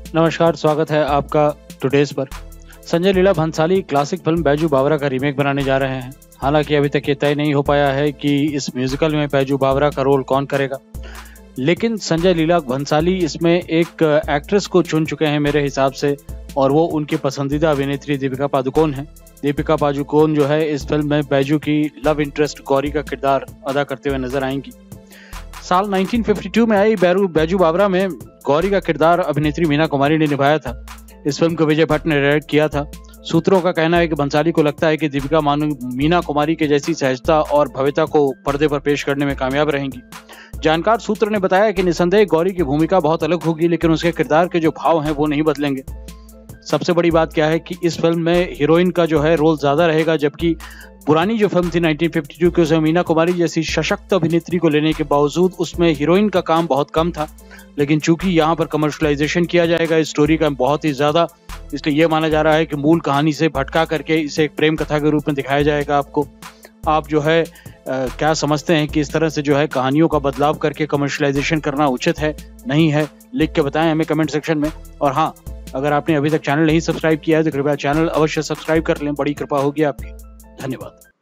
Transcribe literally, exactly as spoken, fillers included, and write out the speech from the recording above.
नमस्कार, स्वागत है आपका टुडेज पर। संजय लीला भंसाली क्लासिक फिल्म बैजू बावरा का रीमेक बनाने जा रहे हैं। हालांकि अभी तक ये तय नहीं हो पाया है कि इस म्यूजिकल में बैजू बावरा का रोल कौन करेगा, लेकिन संजय लीला भंसाली इसमें एक एक्ट्रेस को चुन चुके हैं मेरे हिसाब से, और वो उनकी पसंदीदा अभिनेत्री दीपिका पादुकोण है। दीपिका पादुकोण जो है इस फिल्म में बैजू की लव इंटरेस्ट गौरी का किरदार अदा करते हुए नजर आएंगी। साल उन्नीस सौ बावन में आई बैरू बैजू बावरा में गौरी का किरदार अभिनेत्री मीना कुमारी ने निभाया था। इस फिल्म को विजय भट्ट ने डायरेक्ट किया था। सूत्रों का कहना है कि भंसाली को लगता है कि दीपिका मानो मीना कुमारी के जैसी सहजता और भव्यता को पर्दे पर पेश करने में कामयाब रहेंगी। जानकार सूत्र ने बताया कि निसंदेह गौरी की भूमिका बहुत अलग होगी, लेकिन उसके किरदार के जो भाव हैं वो नहीं बदलेंगे। सबसे बड़ी बात क्या है कि इस फिल्म में हीरोइन का जो है रोल ज्यादा रहेगा, जबकि पुरानी जो फिल्म थी उन्नीस सौ बावन की, उसमें मीना कुमारी जैसी सशक्त अभिनेत्री को लेने के बावजूद उसमें हीरोइन का काम बहुत कम था। लेकिन चूंकि यहाँ पर कमर्शलाइजेशन किया जाएगा इस स्टोरी का बहुत ही ज्यादा, इसलिए यह माना जा रहा है कि मूल कहानी से भटका करके इसे एक प्रेम कथा के रूप में दिखाया जाएगा। आपको आप जो है आ, क्या समझते हैं कि इस तरह से जो है कहानियों का बदलाव करके कमर्शलाइजेशन करना उचित है, नहीं है? लिख के बताएं हमें कमेंट सेक्शन में। और हाँ, अगर आपने अभी तक चैनल नहीं सब्सक्राइब किया है तो कृपया चैनल अवश्य सब्सक्राइब कर लें, बड़ी कृपा होगी आपकी। धन्यवाद।